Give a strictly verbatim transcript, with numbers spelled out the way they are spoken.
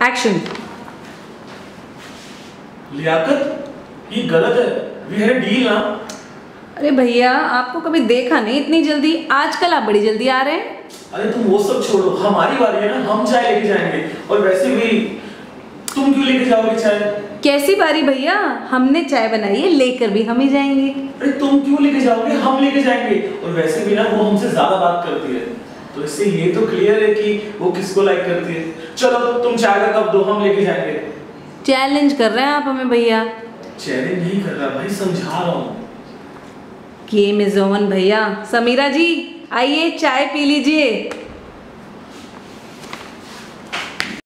Action. Liaquat, ये गलत है। वी हैड अ डील ना। अरे भैया, आपको कभी देखा नहीं इतनी जल्दी, आजकल आप बड़ी जल्दी आ रहे हैं। अरे तुम वो सब छोड़ो, हमारी बारी है ना, हम चाय लेके जाएंगे। और वैसे भी तुम क्यों लेके जाओगे चाय? कैसी बारी भैया, हमने चाय बनाई है, लेकर भी हम ही जाएंगे। अरे तुम क्यों लेके जाओगे, हम लेके जाएंगे। और वैसे भी ना वो हमसे ज्यादा बात करती है, तो इससे ये तो क्लियर है कि वो किसको लाइक करती है। चलो तुम चाय का कप दो, हम लेके जाएंगे। चैलेंज कर रहे हैं आप हमें भैया। चैलेंज नहीं कर रहा भाई, समझा रहा हूँ। गेम इज ऑन भैया। समीरा जी आइए, चाय पी लीजिए।